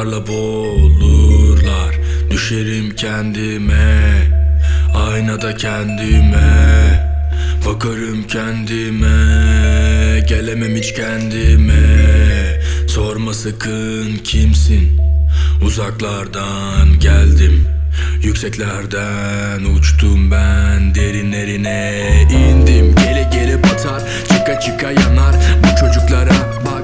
Suçlarla boğulurlar. Düşerim kendime, aynada kendime. Bakarım kendime, gelemem hiç kendime. Sorma sakın kimsin, uzaklardan geldim. Yükseklerden uçtum ben, derinlerine indim. Gele gele batar, çıka çıka yanar. Bu çocuklara bak